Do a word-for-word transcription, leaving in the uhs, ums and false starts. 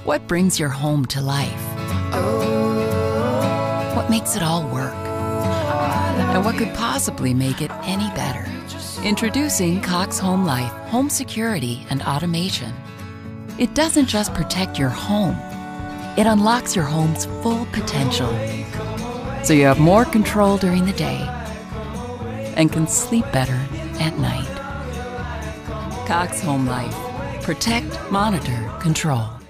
What brings your home to life? What makes it all work? And what could possibly make it any better? Introducing Cox Homelife Home Security and Automation. It doesn't just protect your home, it unlocks your home's full potential. So you have more control during the day and can sleep better at night. Cox Homelife. Protect, monitor, control.